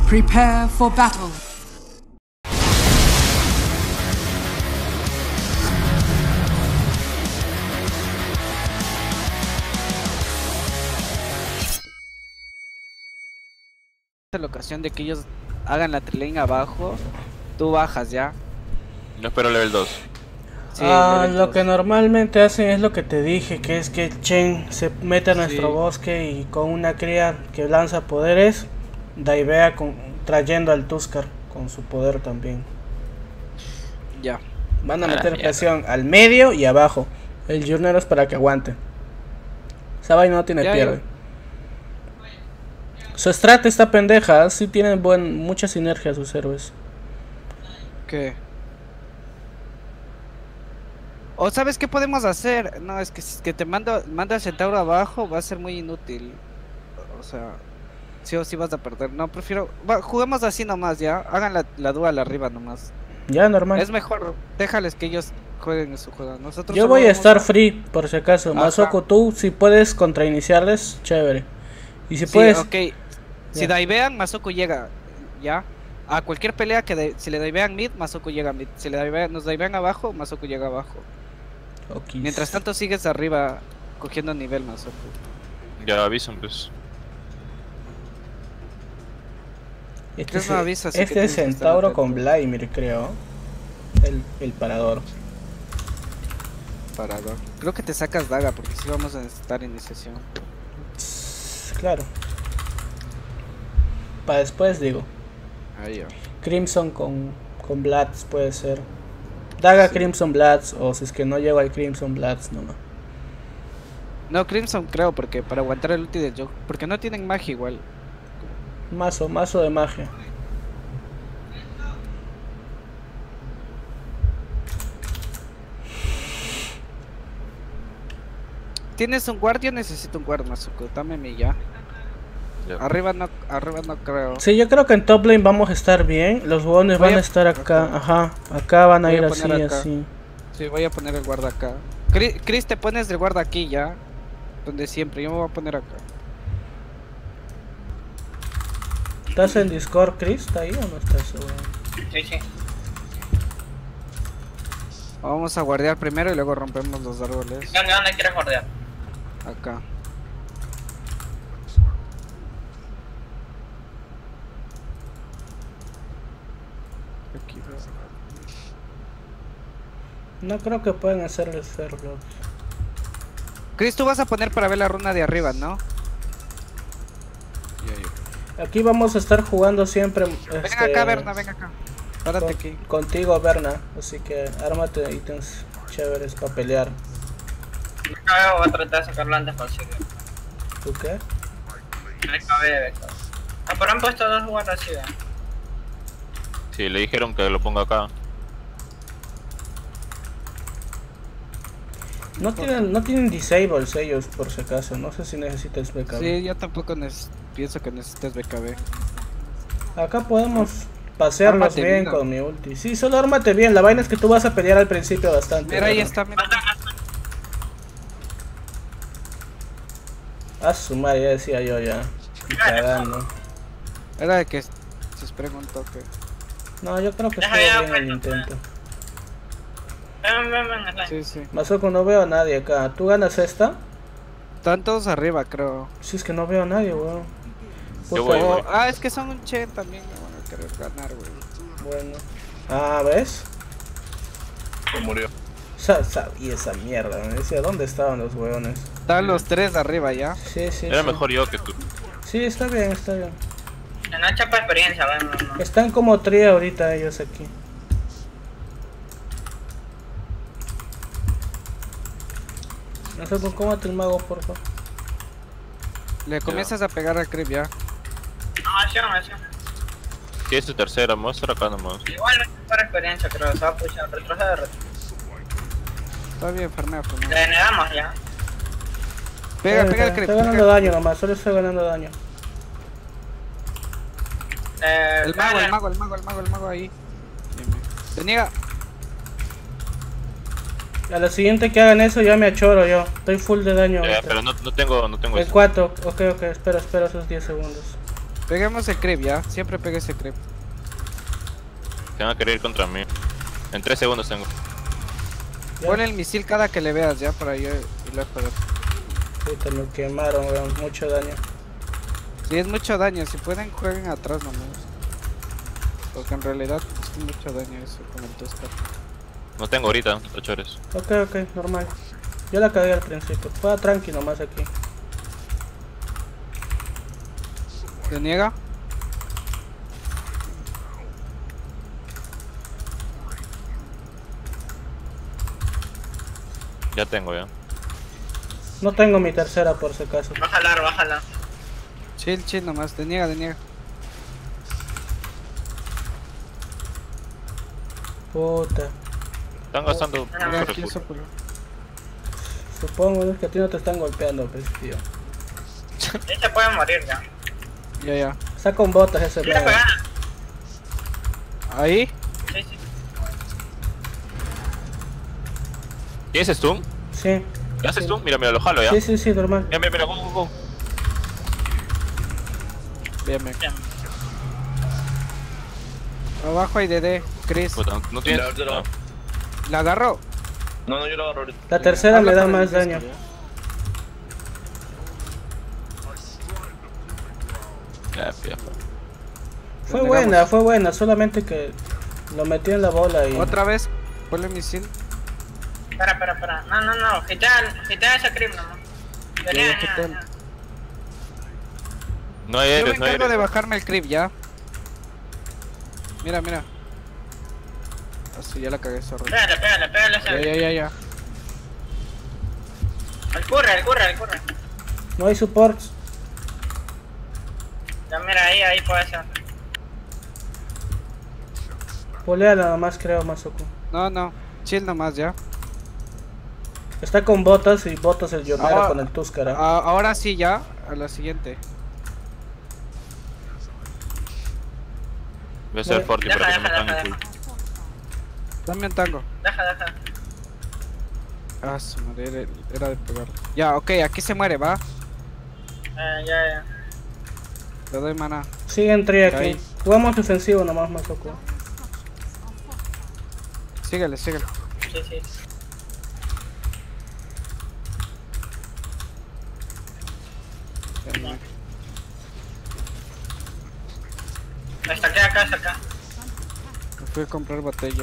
Prepare for battle. La ocasión de que ellos hagan la trilane abajo, tú bajas ya. No espero level 2. Sí, lo level que 2. normalmente hacen es lo que te dije, que es que Chen se mete a nuestro bosque y con una cría que lanza poderes, daivea trayendo al Tuskar con su poder también. Ya. Van a meter presión al medio y abajo. El Journero es para que aguante. Esa vaina no tiene pierde. Su strat está pendeja, sí tienen mucha sinergia sus héroes. ¿Qué? ¿O sabes qué podemos hacer? No, es que te manda el Centauro abajo, va a ser muy inútil. O sea, sí o sí vas a perder. No, prefiero... juguemos así nomás, ya. Hagan la dual arriba nomás. Ya, normal. Es mejor, déjales que ellos jueguen su juego. Nosotros yo voy a estar free, por si acaso. Masoko, tú si puedes contrainiciarles, chévere. Y si puedes... Ok. Si daivean, Masoko llega, ya. A cualquier pelea que si le daivean mid, Masoko llega mid. Si nos daivean abajo, Masoko llega abajo. Okay. Mientras tanto sigues arriba cogiendo nivel, Masoko. Ya avisan pues. Este es Centauro con Vladimir, creo. El parador. Creo que te sacas daga porque si vamos a necesitar iniciación. Claro. Para después digo. Ahí ya. Crimson con Bloods puede ser. Daga Crimson Bloods, o si es que no llego al Crimson Bloods nomás. No, Crimson creo, porque para aguantar el ulti del Joe. Porque no tienen magia igual. Mazo de magia. ¿Tienes un guard? Yo necesito un guard, Masoko. Dame mi ya. Arriba no creo. Sí, yo creo que en top lane vamos a estar bien. Los huevones van a estar acá. Ajá, acá van a ir así. Sí, voy a poner el guarda acá. Chris, te pones el guarda aquí ya. Donde siempre, yo me voy a poner acá. ¿Estás en Discord, Chris? ¿Está ahí o no estás? Sí. Vamos a guardiar primero y luego rompemos los árboles. ¿Dónde quieres guardiar? Acá. No creo que puedan hacer el Fairblocks. Chris, tú vas a poner para ver la runa de arriba, ¿no? Aquí vamos a estar jugando siempre. Venga acá, Berna, venga acá. Párate aquí. Contigo, Berna. Así que ármate ítems chéveres para pelear. Acá voy a tratar de sacarlo antes posible. ¿Tú qué? Me cabe de becas. Pero han puesto dos guardas así, Sí, le dijeron que lo ponga acá. No tienen disables ellos, por si acaso. No sé si necesitas BKB. Sí, yo tampoco pienso que necesitas BKB. Acá podemos pasearnos bien con mi ulti. Sí, solo ármate bien. La vaina es que tú vas a pelear al principio bastante. Mira, ahí está, mira. A su madre, ya decía yo ya. Cagando. Era de que se esperen un toque. No, yo creo que estuvo bien el intento. Sí. Masoko, no veo a nadie acá. ¿Tú ganas esta? Están todos arriba, creo. Si es que no veo a nadie, weón. Voy. Es que son un Chen también, no van a querer ganar, güey. Bueno. ¿Ves? Se murió. Y esa mierda, me decía, ¿dónde estaban los weones? Están los tres arriba ya. Sí. Era mejor yo que tú. Sí, está bien. No chapa experiencia, no. Están como trío ahorita ellos aquí. No sé con cómo te el mago, por favor. Le comienzas a pegar al creep ya. No, acción. ¿Qué es tu tercera? Muestra acá nomás. Igual no es para experiencia, creo. Se va a pushar, retroceder. Está bien, farmea. Le negamos ya. Pega al creep. Estoy ganando daño nomás, solo estoy ganando daño. El mago ahí. Te niega. A lo siguiente que hagan eso ya me achoro yo. Estoy full de daño. Pero no tengo El eso. 4, ok, espera esos 10 segundos. Peguemos el creep ya, siempre pegue ese creep. Te van a querer ir contra mí. En 3 segundos tengo. Ya. Pon el misil cada que le veas ya para yo irlo a joder. Puta, me quemaron, weón. Mucho daño. Si es mucho daño, si pueden jueguen atrás nomás. Porque en realidad es mucho daño eso con el Tuskar. No tengo ahorita, 8 horas. Ok, normal. Yo la cagué al principio. Juega tranqui nomás aquí. ¿Se niega? Ya tengo ya. No tengo mi tercera por si acaso. Bájala. Chill nomás, deniega. Puta. Están gastando Mira, mucho Aquí recurso. eso, culo. Supongo ¿no? que a ti no te están golpeando, pues, tío. Ahí se puede morir ya. Ya. Está con botas ese Mira, mega. Ahí. Sí. ¿Tienes stun? Sí. ¿Qué haces tú? Mira, lo jalo ya. Sí, normal. Mira, go. Bien. Bien. Abajo hay DD, Chris. Puta, no tienes. Yo lo- No. ¿La agarró? No, yo lo agarro ahorita. La tercera Habla me da con el más Tuskar, daño. Ya. Fue buena, solamente que lo metí en la bola y... Otra vez, ponle misil. Espera. No. Gitea ese creep nomás. Venía. No hay Yo me héroes, no hay encargo de héroes. bajarme el creep ya. Mira. Así ya la cagué, zorro. Pégale ese. Ya. Al curre. No hay supports. Ya mira, ahí puede ser. Poleala nomás creo, Mazoku. No. Chill nomás ya. Está con botas y botas el Yomero Ah, con el Tuskar. Ahora sí ya, a la siguiente. Voy a ser forti para que no me Deja. hagan full. Dame un tango. Deja. Ah, su madre, era de pegar. Ya, ok, aquí se muere, va. Ya. Le doy mana. Sigue en tri aquí. Ahí. Jugamos defensivo nomás, Mazoku. Síguele. Sí. Está acá. Me fui a comprar botella.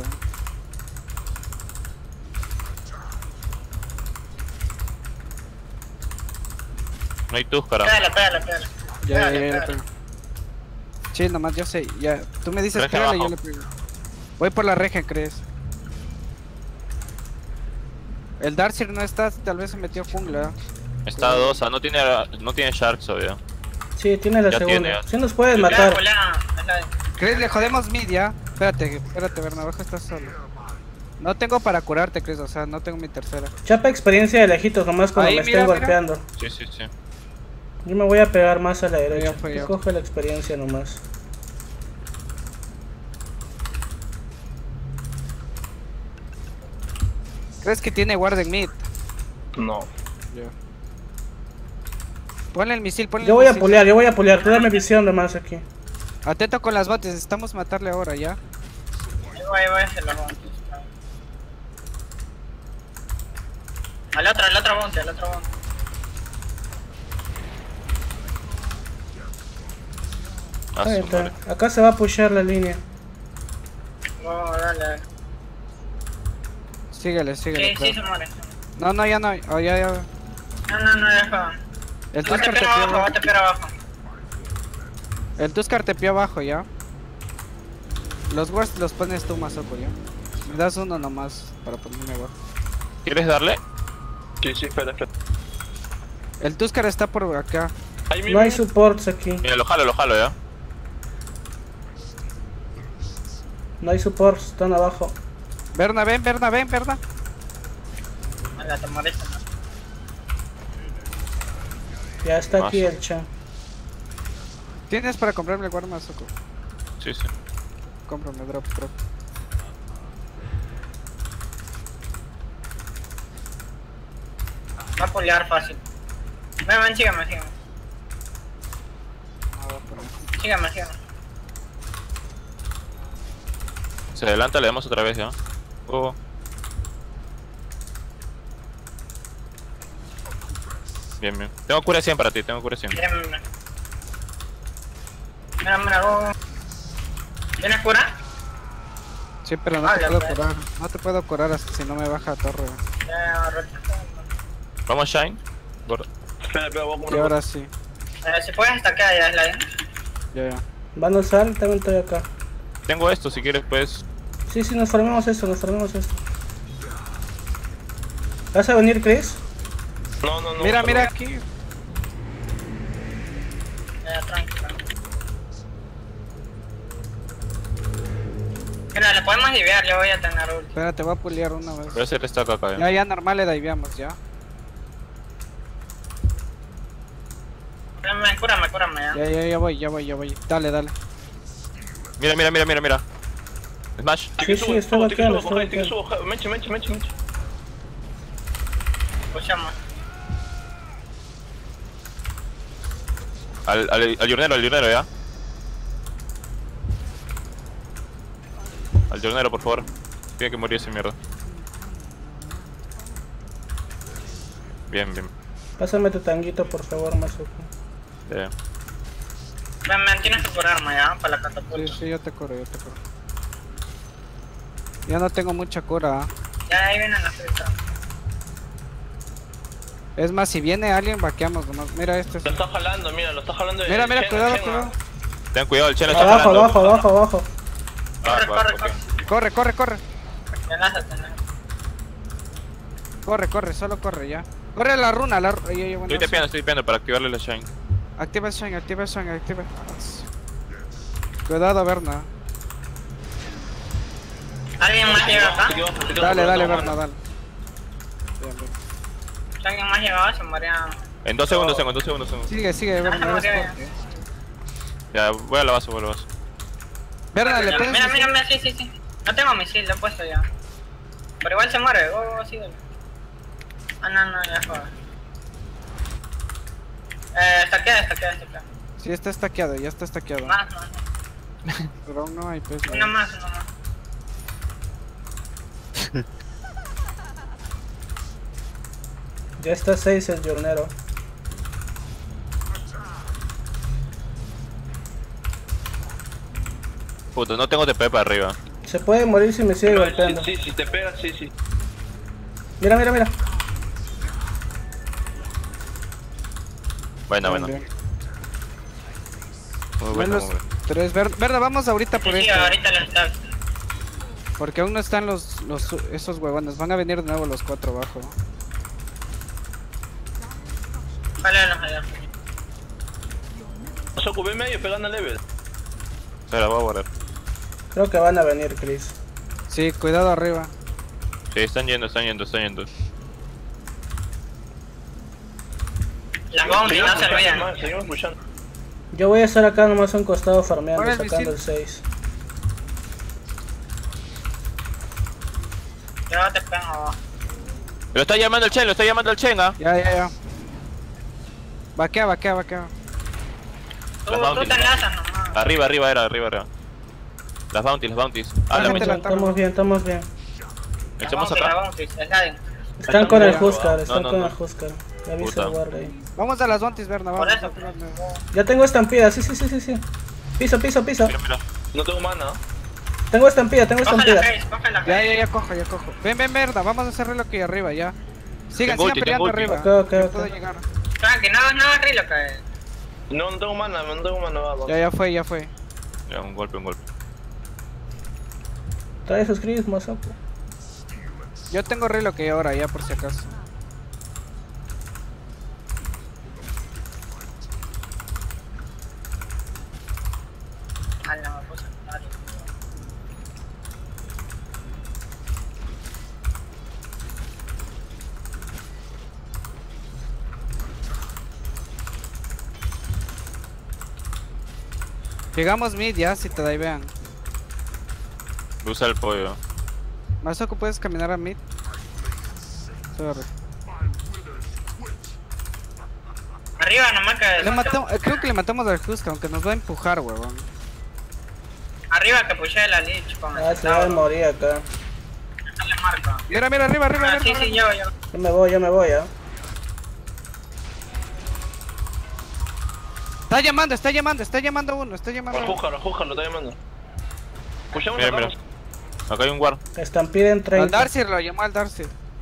No hay Tuskar. Pégale. Ya le pego. Chill nomás, yo sé, ya. Tú me dices Regia pégale y yo abajo. le pego. Voy por la regia, ¿crees? El Darcy no está, tal vez se metió jungla. Está a 2, no tiene Sharks todavía. Sí, tiene la Ya segunda. tiene, ya. Sí nos puedes matar. ¿Crees? Le jodemos mid ya. Espérate, Bernabajo está solo. No tengo para curarte, Chris, o sea, no tengo mi tercera. Chapa experiencia de lejitos nomás cuando Ahí, me mira, estén mira. golpeando. Sí. Yo me voy a pegar más a la derecha. Ya fue, ya. Tú coge la experiencia nomás. ¿Crees que tiene guard en mid? No. Ya. Ponle el misil, ponle Yo el voy a misil. pulear. Tú dame visión nomás aquí. Atento con las botes, necesitamos matarle ahora, ¿ya? Ahí voy, se lo hago. Al otro bounty. Ahí está. Acá se va a pushear la línea. No, dale. Síguele, Sí, claro. se muere. No, ya no. Oh, ya. No, deja. El Va Tuskar a te abajo, pió abajo. abajo. El Tuskar te pió abajo, ¿ya? Los wards los pones tú, Mazoco, ¿ya? Me das uno nomás para ponerme ward. ¿Quieres darle? Sí, espera. El Tuskar está por acá. Ahí No mismo. hay supports aquí. Mira, lo jalo ya. No hay supports, están abajo. Berna, ven. Anda, te moriste, ¿no? Ya está aquí Mazo. el chan. ¿Tienes para comprarme el guard, Mazoco? Sí. Cómprame, drop. Va a pulear fácil. Ven, sígueme. Sígame. Se adelanta, le damos otra vez, ¿ya? Bien. Tengo cura 100 para ti, tengo cura 100. Mira, go. ¿Tienes cura? Sí, pero no te puedo curar. No te puedo curar hasta si no me baja torre. Ya, Vamos, Shine. Espera, voy a Y comer. ahora sí. si puedes hasta ya es la Ya. Van a usar, también estoy acá. Tengo esto, si quieres, pues. Sí, nos formemos esto. ¿Vas a venir, Chris? No. Mira perdón. aquí. Ya, tranquilo. Mira, le podemos divear, yo voy a tener ulti. Espérate, voy a pulear una vez. Voy a hacer stack acá, ¿ya? Ya normal le diveamos, ya. Cúrame, ya. Ya voy. Dale. Mira. Smash. Sí, estoy vaqueando. Meche. Escuchamos. Al Yurnero, ¿ya? Al Yurnero, por favor. Tiene que morir ese mierda. Bien. Pásame tu tanguito, por favor, Mazuko. Bien. Ven, tienes que curarme ya, para la catapulta. Sí, yo te curo. Ya no tengo mucha cura. Ya, ahí vienen las frutas. Es más, si viene alguien, vaqueamos nomás. Mira este. Lo está jalando, mira. Mira, Chen, cuidado. Ten cuidado, el Chen está jalando. Abajo. Corre. Lánzate. Corre, solo corre ya. Corre la runa, Estoy tepeando para activarle la Shine. Activa el Shine. Cuidado, Berna. ¿Alguien más llega acá? Dale, Berna, dale. Bien. Si alguien más llegaba, se moría. En 2 segundos. Sigue, Berna. se murió eres ya. Ya, voy a la base. Berna, le pegas. Mira, sí. No tengo misil, lo he puesto ya. Pero igual se muere, síguelo. No, ya joder. Estaquea. Sí, está estaqueado, ya está estaqueado. Más. Pero aún no hay pues. Uno más. Ya está 6 el Yurnero. Puto, no tengo TP para arriba. Se puede morir si me sigue golpeando. Sí, si te pegas, sí. Mira. Buena. Bien. Muy bueno. Menos 3. Berna, vamos ahorita por Sí, esto. ahorita lo está. Porque aún no están esos huevones. Van a venir de nuevo los 4 abajo. Jálalos allá. Se ocupé medio pegando level. Espera, voy a guardar. Creo que van a venir, Chris. Sí, cuidado arriba. Sí, están yendo. Las bounty no se olvidan. Seguimos pushando. Yo voy a estar acá nomás a un costado farmeando, Ahora el sacando misil. el 6. Yo te pego. Lo está llamando el Chen, ¿ah? Ya. Vaquea. Tú Las bounties, te enlazas nomás. Arriba. Las bounties. Háblame. gente la- Estamos bien. Echamos La acá. bounty, sliding. Están con el ya. Huskar, No. el Huskar. Ya avisa Puta. el guarda ahí. Vamos a las bounties, Berna. Por Vamos. eso. Ya tengo estampida, sí. Piso. Mira. No tengo mana. Tengo estampida. Coge la face. Ya cojo. Ven, Berna. Vamos a hacer reloj aquí arriba, ya. Sigan Tengo ulti, peleando tengo ulti. arriba. Ok. Yo puedo llegar. Tranqui, no es lo que es. No tengo mana, vamos. Ya fue. Ya, un golpe. Trae esos Chris, Mazuko. Yo tengo reloj que ahora, ya por si acaso. Me puse a Llegamos mid ya, si te da y vean. Usa el pollo. Mazuko, ¿puedes caminar a mid? Sorry. Arriba nomás que... Creo que le matamos al Huska, aunque nos va a empujar, huevón. Arriba que pushé la Lich con el Se va a morir acá. No le marco. Mira, arriba, Ah, sí, arriba. sí, yo. Yo me voy, ¿ah? Está llamando uno. Jújalo, lo está llamando. Pushamos Mira, acá. mira. Acá hay un guard. Estampida en Al 30. Darcy lo llamó al Darcy.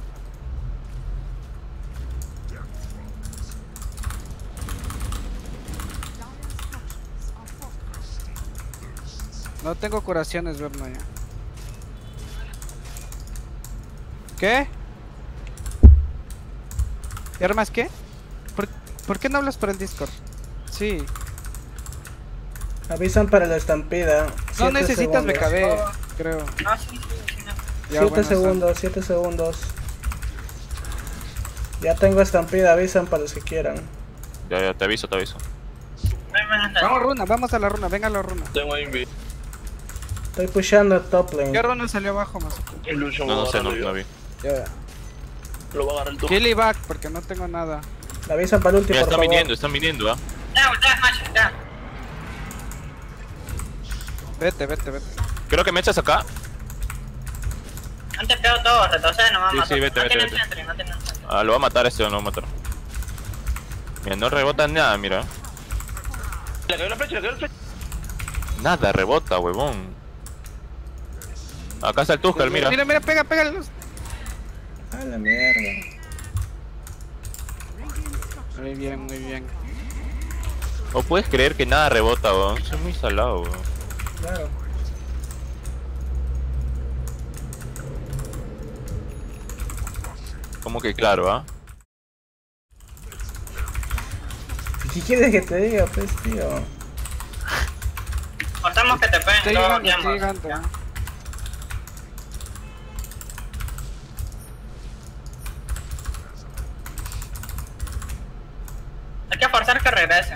No tengo curaciones, Berna, ya. ¿Qué? ¿Y armas qué? ¿Por qué no hablas por el Discord? Sí. Avisan para la estampida. No 7 necesitas segundos. BKB, creo. No, sí, no. Ya, 7 bueno, segundos, 7 segundos. Ya tengo estampida, avisan para los que quieran. Ya, te aviso. Vamos a la runa, venga a la runa. Tengo invi. Estoy pushando top lane. ¿Qué runa salió abajo, más? Illusion No, lo no sé, no agarro yo. vi. Ya. Lo va a agarrar el tubo. Kill y back, porque no tengo nada. Avisan para el último, Mira, por favor. están viniendo, ¿ah? Ya, Smash, ya. Vete. Creo que me echas acá. Han tepeado todo, retrocede nomás. Sí, mato. sí, vete. No tienen sentry. Ah, lo va a matar este o no lo va a matar. Mira, no rebota nada, mira. Le cayó la flecha. Nada, rebota, huevón. Acá está el Tuskar, mira. Mira, pégale. A la mierda. Muy bien. No puedes creer que nada rebota, weón. Soy muy salado, weón. Claro. Como que claro, ¿ah? ¿Qué quieres que te diga, pues, tío? Cortamos que te peguen, Estoy luego llegando. llamas. Hay que forzar que regresen.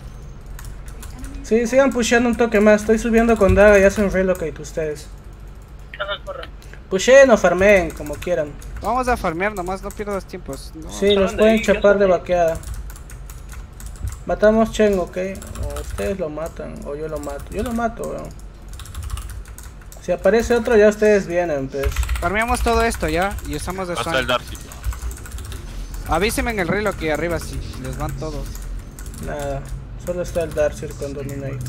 Sí, sigan pusheando un toque más. Estoy subiendo con Daga y hacen relocate ustedes. Pushen o farmeen, como quieran. Vamos a farmear nomás, no pierdas tiempos. No. Sí, los de pueden ahí, chapar de ya vaqueada. Matamos Chen, ok. O ustedes lo matan, o yo lo mato. Yo lo mato, weón. Si aparece otro, ya ustedes vienen, pues. Farmeamos todo esto ya y usamos de Pasa el Swan. Darcy. Avísenme en el reloj aquí arriba si les van todos. Nada, solo está el Darcy con Dominator.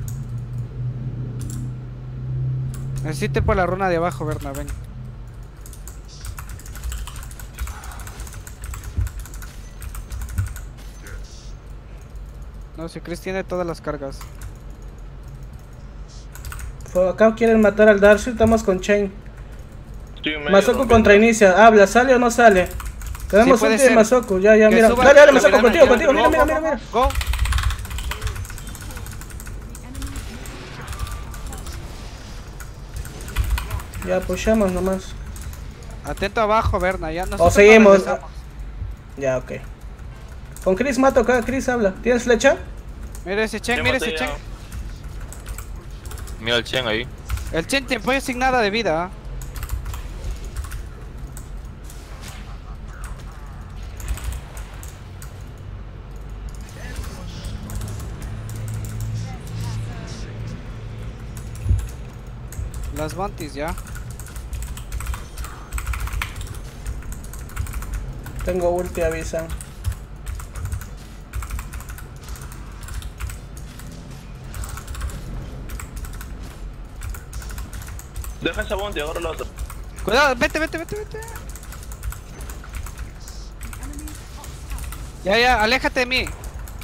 Necesito ir por la runa de abajo, Berna, ven. No, si Chris tiene todas las cargas. Acá quieren matar al Darcy, estamos con Chain. Estoy en medio, Masoku rompiendo. contra Inicia, habla, ¿sale o no sale? Tenemos Sí, puede ulti de ser. Masoku, ya, Que mira. suba Dale, la Masoku, mirada, contigo, go, mira. Go. Ya, pushamos nomás. Atento abajo, Berna, ya no. O seguimos. Ya, ok. Con Chris mato acá, Chris habla. ¿Tienes flecha? Mira ese Chen, Ya mira maté ese ya. Chen. Mira el Chen ahí. El Chen te fue sin nada de vida. Las bounties ya. Tengo ulti, avisan. Deja esa bounty, agarra la otra. Cuidado, vete. Ya, aléjate de mí.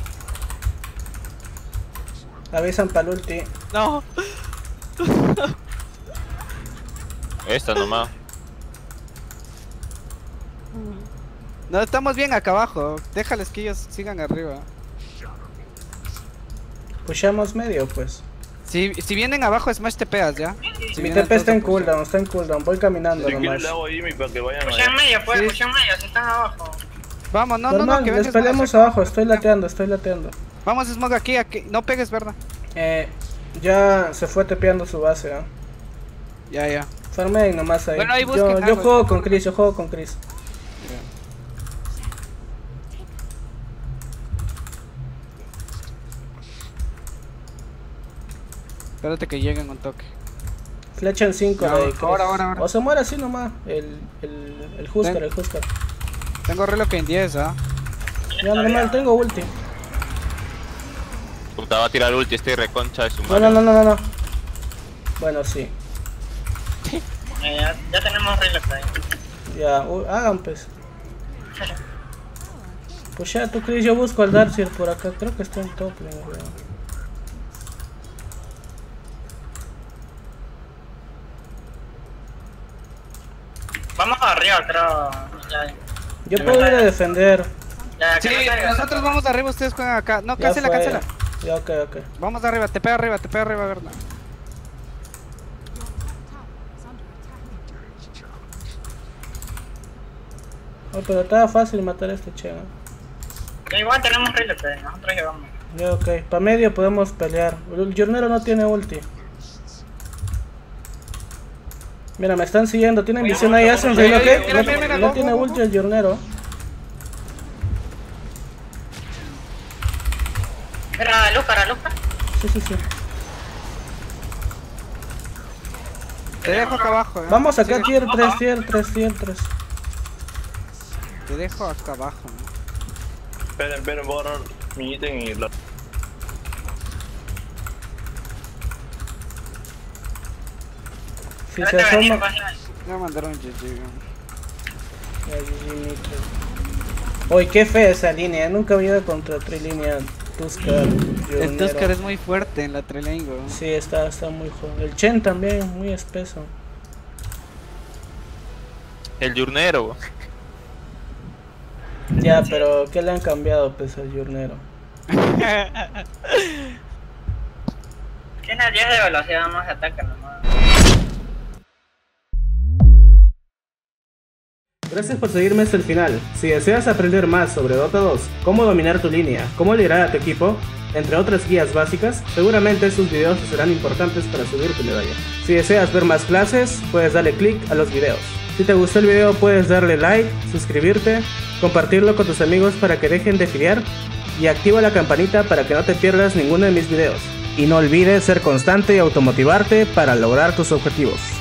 Avisan para el ulti. No. Esta nomás. No, estamos bien acá abajo. Déjales que ellos sigan arriba. Pushamos medio, pues. Si vienen abajo, Smash tepeas, ¿ya? Si Mi vienen TP está en todos, cooldown, Voy caminando Si quieres nomás. le hago ahí para que vayan Push en allá. medio, pues, Sí. push en medio, si están abajo. Vamos, no, Normal, que les vengas. peleamos abajo, estoy lateando. Vamos, Smog, aquí. No pegues, ¿verdad? Ya se fue tepeando su base, ¿ah? Ya. Farmeen nomás ahí. Bueno, ahí yo busquen algo, juego con Chris, Espérate que lleguen un toque. Flecha en 5 No, de Chris. ahora. O se muere así nomás. El Husker, el Husker. Tengo reloj en 10, ¿ah? Ya normal, tengo ulti. Puta, va a tirar ulti este reconcha de su No. madre. Bueno, sí. Ya tenemos reloj ahí. Ya, hagan pues. Pues ya, tú Chris, yo busco al Darcy por acá. Creo que está en top lane, weón. Vamos arriba, creo. Ya. Yo puedo ir a defender. Ya, Sí, que no caiga. nosotros vamos arriba, ustedes juegan acá. No, Ya cancela, fue. cancela. Ya, ok. Vamos arriba, te pega arriba, Berna. Oh, pero estaba fácil matar a este Chen, ¿eh? Ya, igual tenemos reloj ahí, nosotros llevamos. Ya, ok. Para medio podemos pelear. El Jornero no tiene ulti. Mira, me están siguiendo. Tienen visión ahí. Hacen reloj, Mira, No go, tiene go, go. ulti el Jornero. Mira, Lucar. Sí. Te dejo acá abajo, Vamos acá, Sigue. tier 3. Te dejo acá abajo, ¿no? Esperen, voy a agarrar mi ítem y la... Si No se te venís, asoma. página. Me mandaron GG. Uy, qué fea esa línea. Nunca había ido contra trilínea Tuskar. El Jornero. Tuskar es muy fuerte en la trilingo. Sí, está muy joven. El Chen también, muy espeso. El Yurnero. Ya, pero ¿qué le han cambiado pues al Jornero? Tiene 10 de velocidad más de ataque nomás. Gracias por seguirme hasta el final. Si deseas aprender más sobre Dota 2, cómo dominar tu línea, cómo liderar a tu equipo, entre otras guías básicas, seguramente estos videos te serán importantes para subir tu medalla. Si deseas ver más clases, puedes darle click a los videos. Si te gustó el video puedes darle like, suscribirte, compartirlo con tus amigos para que dejen de fidear y activa la campanita para que no te pierdas ninguno de mis videos. Y no olvides ser constante y automotivarte para lograr tus objetivos.